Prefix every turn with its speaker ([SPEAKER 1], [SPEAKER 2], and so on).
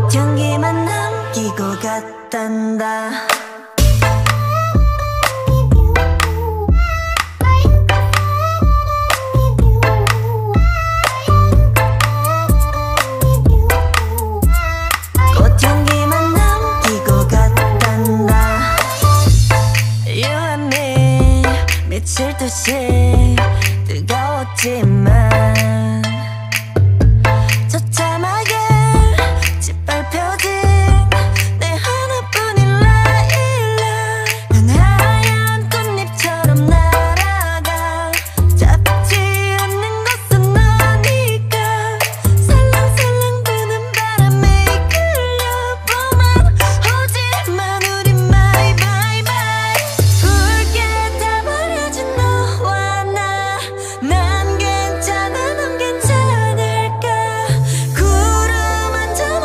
[SPEAKER 1] 꽃향기만 남기고 갔단다. 꽃향기만 남기고 갔단다. You and me 미칠 듯이